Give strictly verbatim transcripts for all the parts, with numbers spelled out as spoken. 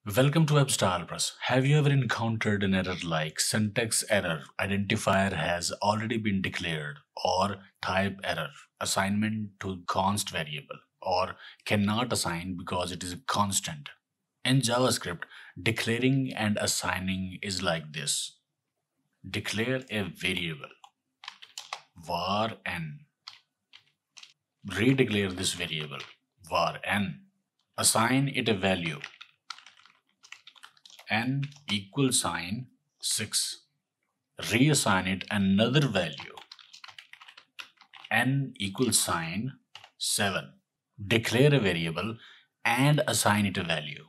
Welcome to WebStylePress. Have you ever encountered an error like syntax error, identifier has already been declared, or type error, assignment to const variable, or cannot assign because it is a constant? In JavaScript, declaring and assigning is like this. Declare a variable, var n. Redeclare this variable, var n. Assign it a value, n equal sign six. Reassign it another value, n equals sign seven. Declare a variable and assign it a value.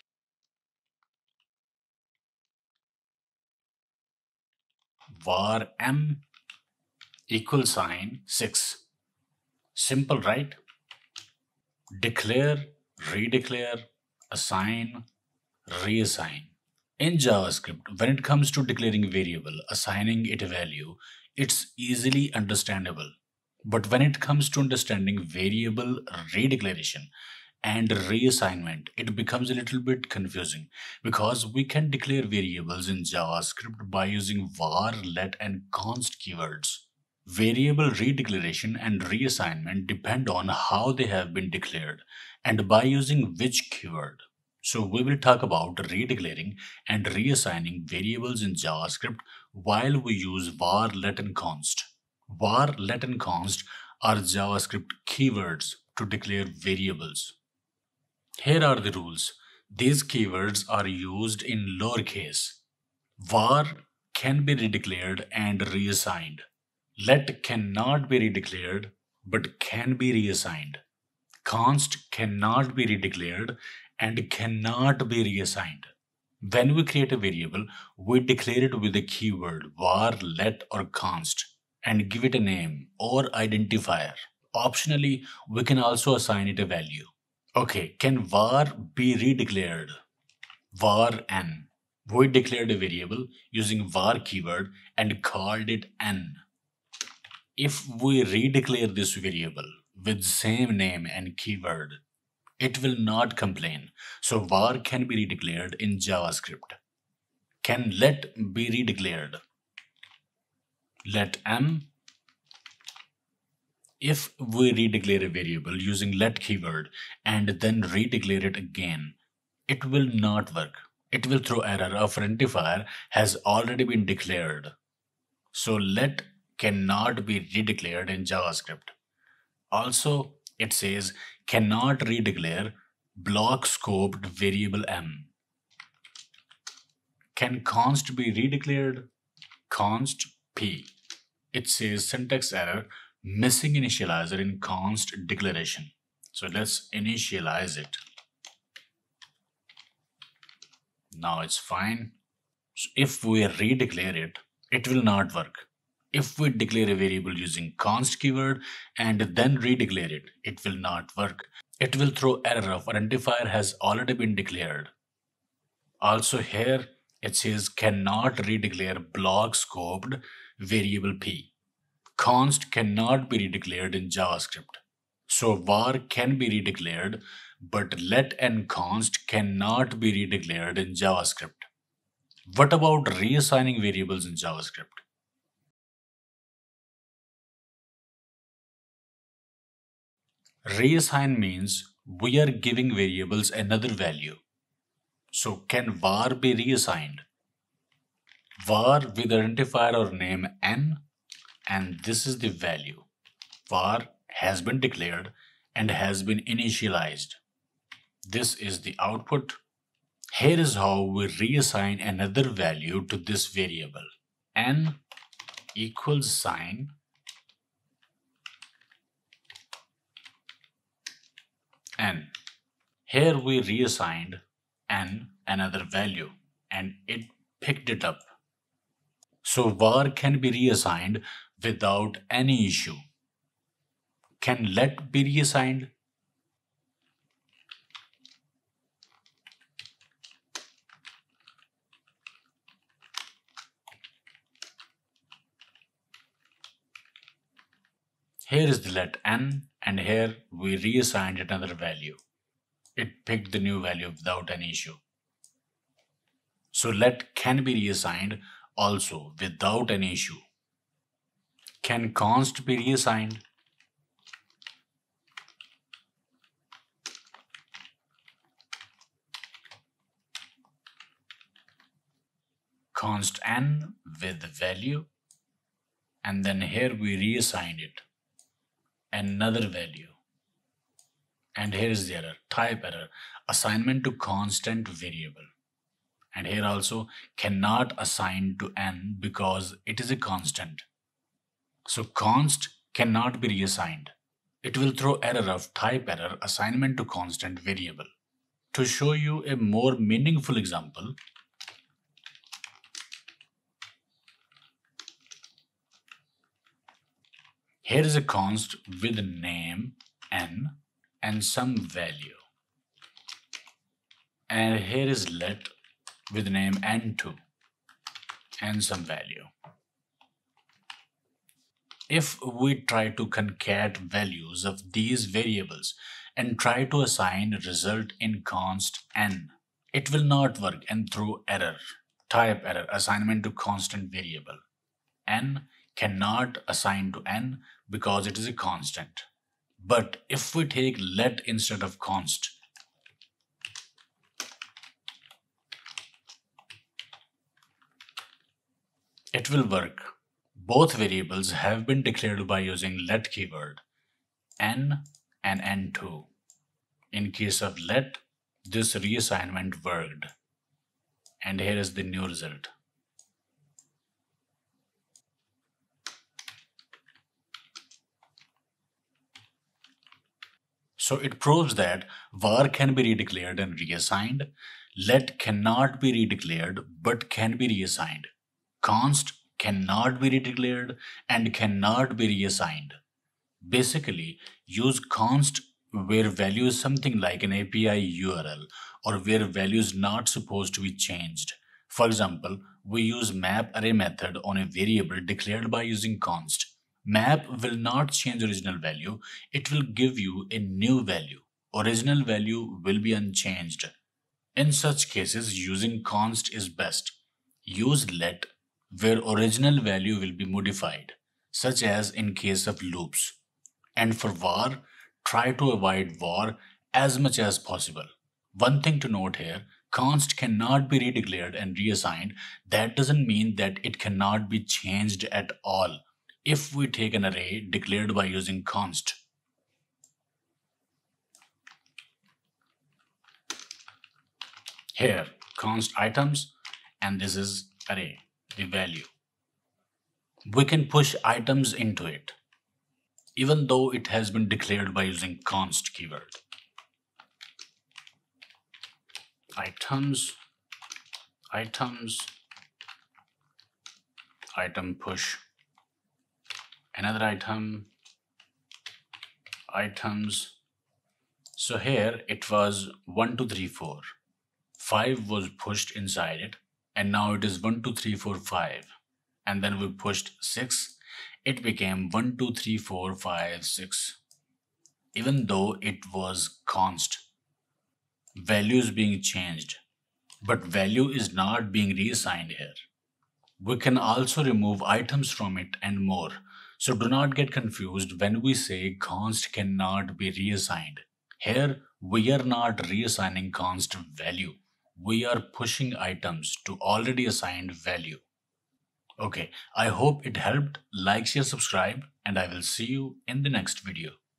Var m equals sign six. Simple, right? Declare, redeclare, assign, reassign. In JavaScript, when it comes to declaring a variable, assigning it a value, it's easily understandable. But when it comes to understanding variable redeclaration and reassignment, it becomes a little bit confusing because we can declare variables in JavaScript by using var, let, and const keywords. Variable redeclaration and reassignment depend on how they have been declared and by using which keyword. So we will talk about redeclaring and reassigning variables in JavaScript while we use var, let, and const. Var, let, and const are JavaScript keywords to declare variables. Here are the rules. These keywords are used in lowercase. Var can be redeclared and reassigned. Let cannot be redeclared but can be reassigned. Const cannot be redeclared and cannot be reassigned. When we create a variable, we declare it with a keyword var, let, or const and give it a name or identifier. Optionally, we can also assign it a value. Okay, can var be redeclared? Var n. We declared a variable using var keyword and called it n. If we redeclare this variable with same name and keyword, it will not complain. So var can be redeclared in JavaScript. Can let be redeclared? Let m. If we redeclare a variable using let keyword and then redeclare it again, it will not work. It will throw error of identifier has already been declared. So let cannot be redeclared in JavaScript. Also, it says cannot redeclare block scoped variable m. Can const be redeclared? Const p. It says syntax error, missing initializer in const declaration. So let's initialize it. Now it's fine. So if we redeclare it, it will not work. If we declare a variable using const keyword and then redeclare it, it will not work. It will throw error of identifier has already been declared. Also here it says cannot redeclare block scoped variable p. Const cannot be redeclared in JavaScript. So var can be redeclared, but let and const cannot be redeclared in JavaScript. What about reassigning variables in JavaScript? Reassign means we are giving variables another value. So can var be reassigned? Var with identifier or name n, and this is the value. Var has been declared and has been initialized. This is the output. Here is how we reassign another value to this variable. N equals sign n. Here we reassigned n another value and it picked it up. So var can be reassigned without any issue. Can let be reassigned? Here is the let n, and here we reassigned another value. It picked the new value without any issue. So let can be reassigned also without any issue. Can const be reassigned? Const n with value, and then here we reassign it another value. And here is the error, type error, assignment to constant variable. And here also cannot assign to n because it is a constant. So const cannot be reassigned. It will throw error of type error, assignment to constant variable. To show you a more meaningful example, here is a const with name n and some value. And here is let with name n two and some value. If we try to concat values of these variables and try to assign result in const n, it will not work and throw error, type error, assignment to constant variable. N cannot assign to n because it is a constant. But if we take let instead of const, it will work. Both variables have been declared by using let keyword, n and n two. In case of let, this reassignment worked. And here is the new result. So it proves that var can be redeclared and reassigned. Let cannot be redeclared but can be reassigned. Const cannot be redeclared and cannot be reassigned. Basically, use const where value is something like an A P I U R L or where value is not supposed to be changed. For example, we use map array method on a variable declared by using const. Map will not change original value, it will give you a new value. Original value will be unchanged. In such cases, using const is best. Use let where original value will be modified, such as in case of loops. And for var, try to avoid var as much as possible. One thing to note here, const cannot be redeclared and reassigned. That doesn't mean that it cannot be changed at all. If we take an array declared by using const, here const items, and this is array, the value. We can push items into it, even though it has been declared by using const keyword. Items, items, item push, another item, items. So here it was one, two, three, four. five was pushed inside it, and now it is one, two, three, four, five. And then we pushed six, it became one, two, three, four, five, six. Even though it was const, value is being changed, but value is not being reassigned here. We can also remove items from it and more. So do not get confused when we say const cannot be reassigned. Here, we are not reassigning const value. We are pushing items to already assigned value. Okay, I hope it helped. Like, share, subscribe, and I will see you in the next video.